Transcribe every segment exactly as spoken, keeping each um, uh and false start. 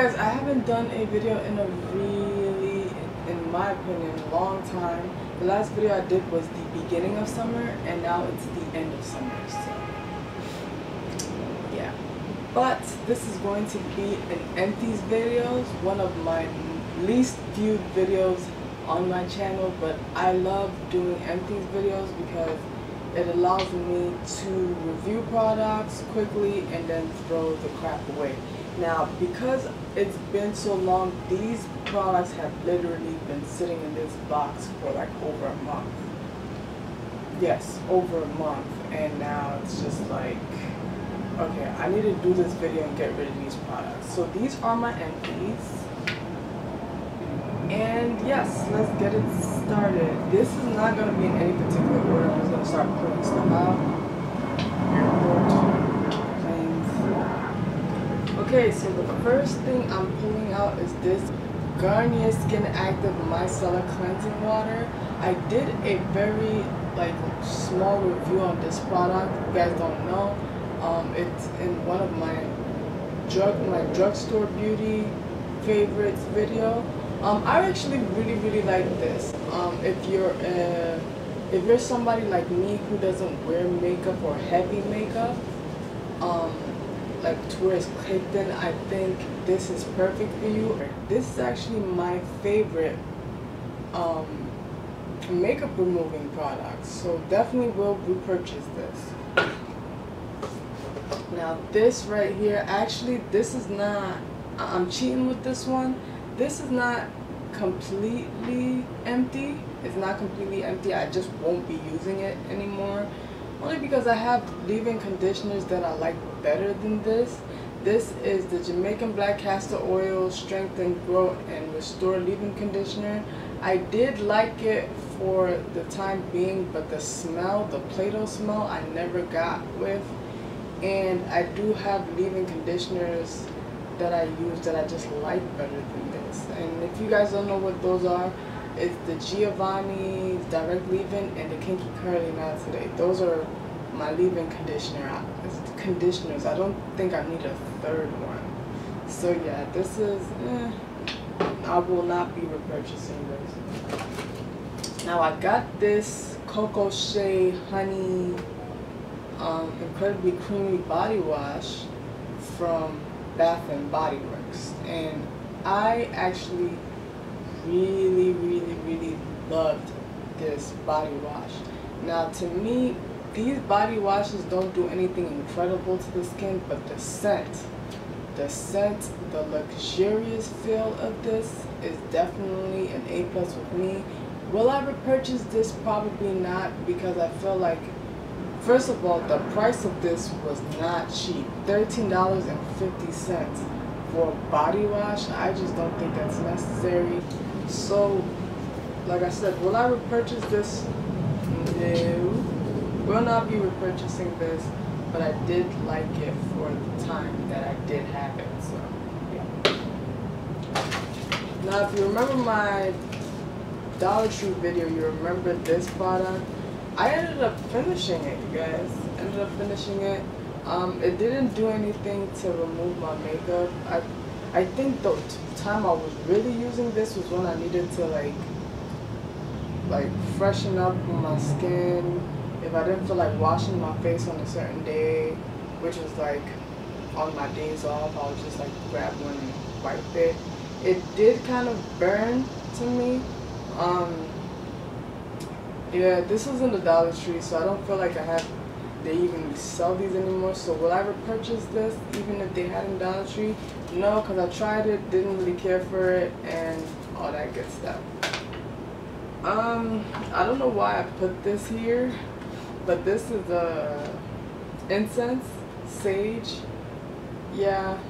guys, I haven't done a video in a really, in my opinion, long time. The last video I did was the beginning of summer, and now it's the end of summer, so yeah. But this is going to be an empties videos, one of my least viewed videos on my channel, but I love doing empties videos because it allows me to review products quickly and then throw the crap away. Now, because it's been so long, these products have literally been sitting in this box for like over a month. Yes, over a month. And now it's just like, okay, I need to do this video and get rid of these products. So these are my empties. And yes, let's get it started. This is not going to be in any particular order. I'm just going to start pulling stuff out. Airport, planes. Okay, so the first thing I'm pulling out is this Garnier Skin Active Micellar Cleansing Water. I did a very like small review on this product. If you guys don't know, um, it's in one of my drug my drugstore beauty favorites video. Um, I actually really really like this. Um, if you're uh, if you're somebody like me who doesn't wear makeup or heavy makeup, um, like to where it's caked in, I think this is perfect for you. This is actually my favorite um, makeup removing product, so definitely will repurchase this. Now this right here, actually this is not, I'm cheating with this one. This is not completely empty. It's not completely empty. I just won't be using it anymore. Only because I have leave-in conditioners that I like better than this. This is the Jamaican Black Castor Oil Strengthen, Grow, and Restore Leave-in Conditioner. I did like it for the time being, but the smell, the Play-Doh smell, I never got with. And I do have leave-in conditioners that I use that I just like better than this. And if you guys don't know what those are, it's the Giovanni's Direct Leave-In and the Kinky Curly Not Today. Those are my leave-in conditioner conditioners. I don't think I need a third one. So yeah, this is eh, I will not be repurchasing this. Now I got this Coco Shea Honey um, Incredibly Creamy Body Wash from Bath and Body Works, and I actually really really really loved this body wash. Now to me, these body washes don't do anything incredible to the skin, but the scent the scent the luxurious feel of this is definitely an A plus with me. Will I repurchase this? Probably not, because I feel like, first of all, the price of this was not cheap. thirteen dollars and fifty cents for a body wash. I just don't think that's necessary. So, like I said, will I repurchase this? No. Will not be repurchasing this, but I did like it for the time that I did have it. So, yeah. Now, if you remember my Dollar Tree video, you remember this product. I ended up finishing it, you guys. Ended up finishing it. Um, it didn't do anything to remove my makeup. I, I think the time I was really using this was when I needed to like, like freshen up my skin. If I didn't feel like washing my face on a certain day, which was like on my days off, I would just like grab one and wipe it. It did kind of burn to me. Um, Yeah, this was in the Dollar Tree, so I don't feel like I have, they even sell these anymore. So will I repurchase this even if they had in Dollar Tree? No, because I tried it, didn't really care for it, and all that good stuff. Um, I don't know why I put this here, but this is a incense, sage. Yeah.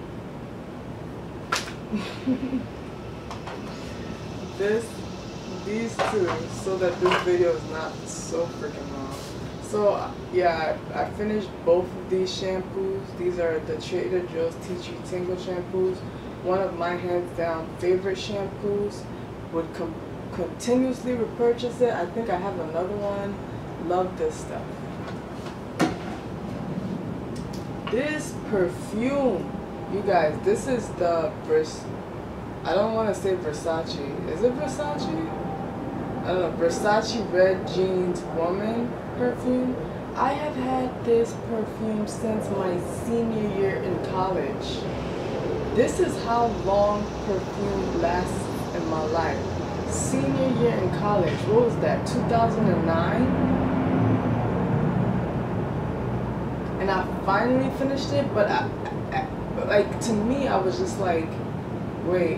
this. These two, so that this video is not so freaking long. So yeah, I, I finished both of these shampoos. These are the Trader Joe's Tea Tree Tingle shampoos. One of my hands down favorite shampoos. Would com continuously repurchase it. I think I have another one. Love this stuff. This perfume You guys, this is the Vers. I don't want to say Versace. Is it Versace? I don't know. Versace Red Jeans Woman perfume. I have had this perfume since my senior year in college. This is how long perfume lasts in my life. Senior year in college. What was that? two thousand nine? And I finally finished it, but I, I, like, to me, I was just like, wait.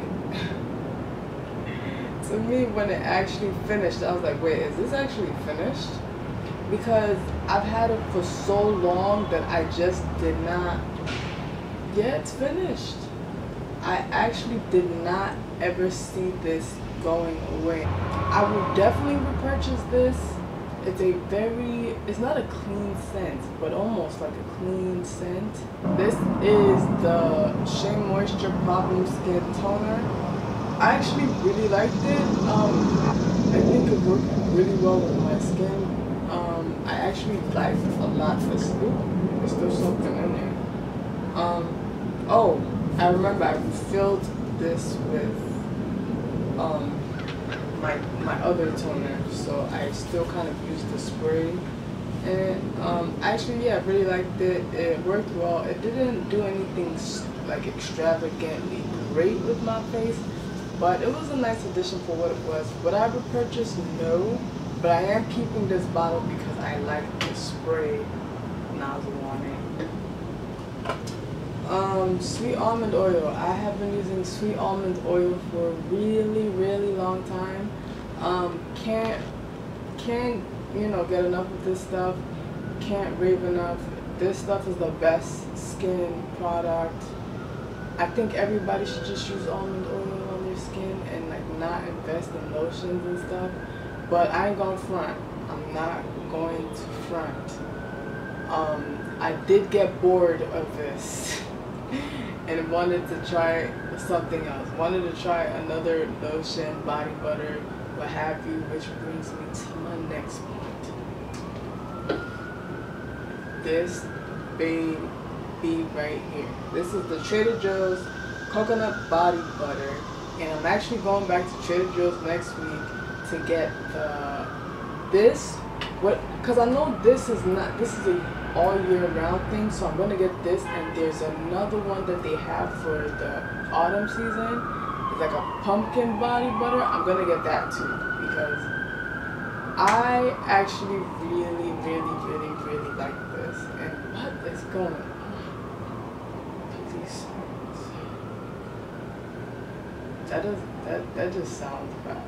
To me, when it actually finished, I was like, wait, is this actually finished? Because I've had it for so long that I just did not, yeah, it's finished. I actually did not ever see this going away. I will definitely repurchase this. It's a very, it's not a clean scent, but almost like a clean scent. This is the Shea Moisture Problem Skin Toner. I actually really liked it. Um, I think it worked really well with my skin. Um, I actually liked a lot this. Ooh, there's still something in there. Um, oh, I remember I filled this with um, my my other toner, so I still kind of used the spray. And um, actually, yeah, I really liked it. It worked well. It didn't do anything like extravagantly great with my face, but it was a nice addition for what it was. Would I repurchase? No, but I am keeping this bottle because I like the spray nozzle on it. Um, sweet almond oil. I have been using sweet almond oil for a really, really long time. Um, can't, can't, you know, get enough of this stuff. Can't rave enough. This stuff is the best skin product. I think everybody should just use almond oil on their skin and like not invest in lotions and stuff. But I ain't going front. I'm not going to front. Um, I did get bored of this and wanted to try something else. Wanted to try another lotion, body butter, what have you, which brings me to my next point. This baby right here. This is the Trader Joe's coconut body butter, and I'm actually going back to Trader Joe's next week to get the this what because I know this is not this is a all year round thing, so I'm gonna get this, and there's another one that they have for the autumn season. It's like a pumpkin body butter. I'm gonna get that too because I actually really, really, really, really like this. And what is going on? These that does that that just sounds bad.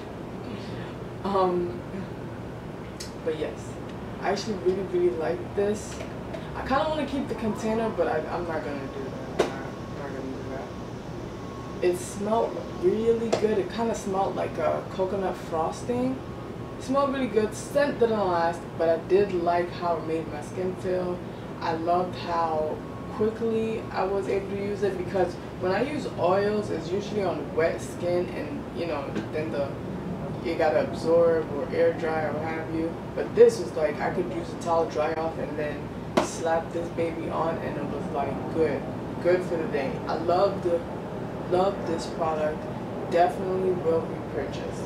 um, but yes. I actually really, really like this. I kind of want to keep the container, but I, I'm not going to do that. I'm not, I'm not going to do that. It smelled really good. It kind of smelled like a coconut frosting. It smelled really good. Scent didn't last, but I did like how it made my skin feel. I loved how quickly I was able to use it, because when I use oils, it's usually on wet skin, and you know, then the you gotta absorb or air dry or what have you. But this was like I could use a towel, dry off, and then slap this baby on, and it was like good, good for the day. I love the, love this product. Definitely will repurchase.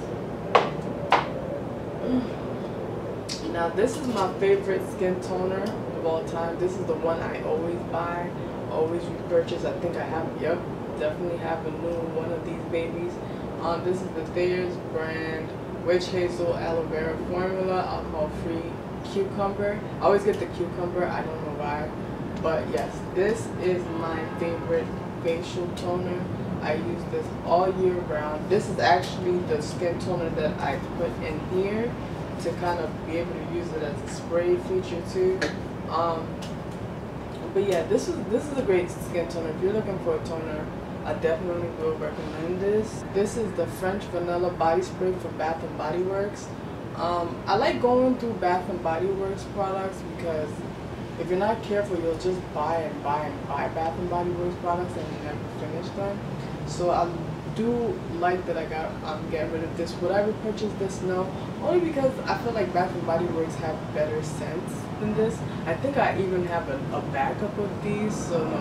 Now this is my favorite skin toner of all time. This is the one I always buy, always repurchase. I think I have, yep, definitely have a new one of these babies. Um, this is the Thayer's brand Witch Hazel Aloe Vera Formula, alcohol-free cucumber. I always get the cucumber, I don't know why. But yes, this is my favorite facial toner. I use this all year round. This is actually the skin toner that I put in here to kind of be able to use it as a spray feature too. Um, but yeah, this is this is a great skin toner. If you're looking for a toner, I definitely will recommend this. This is the French Vanilla Body Spray from Bath and Body Works. Um, I like going through Bath and Body Works products because if you're not careful, you'll just buy and buy and buy Bath and Body Works products and you never finish them. So I do like that I got I'm um, getting rid of this. Would I repurchase this? No, only because I feel like Bath and Body Works have better scents than this. I think I even have a, a backup of these, so no.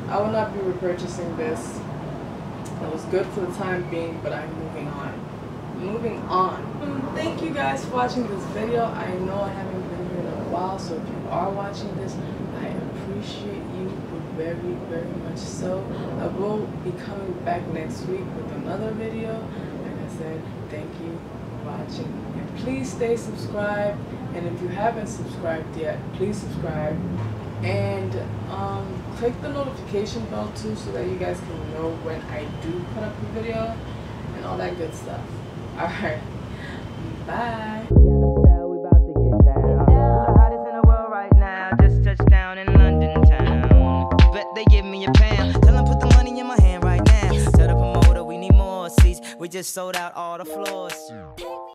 I will not be repurchasing this. It was good for the time being, but I'm moving on. Moving on. Thank you guys for watching this video. I know I haven't been here in a while, so if you are watching this, I appreciate you very, very much so. I will be coming back next week with another video. Like I said, thank you for watching. And please stay subscribed. And if you haven't subscribed yet, please subscribe. And um, click the notification bell too, so that you guys can know when I do put up a video and all that good stuff. Alright, bye. We about to get down. The hottest in the world right now. Just touched down in London town. Bet they give me a pound. Tell them put the money in my hand right now. Tell the promoter we need more seats. We just sold out all the floors.